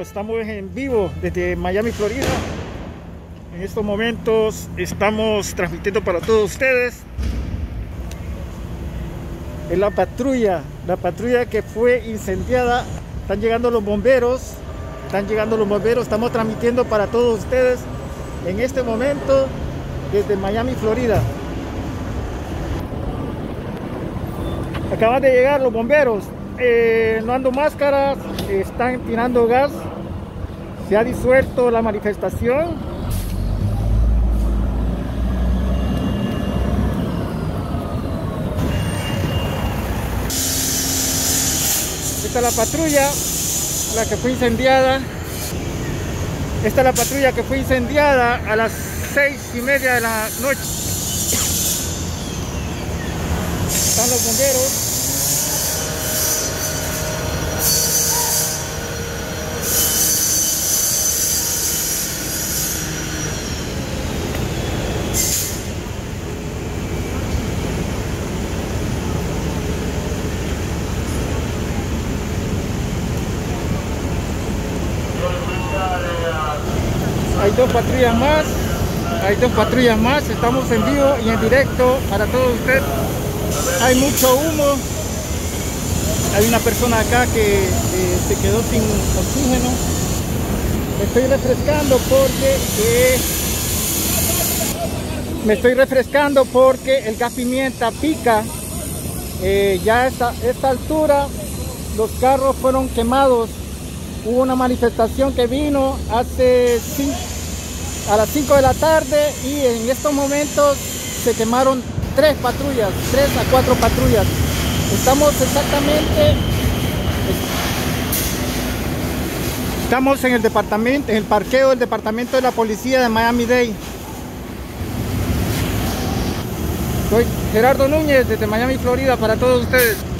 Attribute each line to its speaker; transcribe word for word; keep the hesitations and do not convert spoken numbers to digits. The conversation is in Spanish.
Speaker 1: estamos en vivo desde Miami, Florida. En estos momentos estamos transmitiendo para todos ustedes. Es la patrulla, la patrulla que fue incendiada. Están llegando los bomberos, están llegando los bomberos. Estamos transmitiendo para todos ustedes en este momento desde Miami, Florida. Acaban de llegar los bomberos. Eh, no ando máscaras, están tirando gas. Se ha disuelto la manifestación. Esta es la patrulla, la que fue incendiada. Esta es la patrulla que fue incendiada a las seis y media de la noche. Están los bomberos. Hay dos patrullas más, hay dos patrullas más, estamos en vivo y en directo para todos ustedes. Hay mucho humo, hay una persona acá que eh, se quedó sin oxígeno. Me estoy refrescando porque eh, me estoy refrescando porque el gas pimienta pica. Eh, ya a esta, esta altura los carros fueron quemados. Hubo una manifestación que vino hace cinco, a las cinco de la tarde y en estos momentos se quemaron tres patrullas, tres a cuatro patrullas. Estamos exactamente, estamos en el departamento, en el parqueo del departamento de la policía de Miami-Dade. Soy Gerardo Núñez desde Miami, Florida para todos ustedes.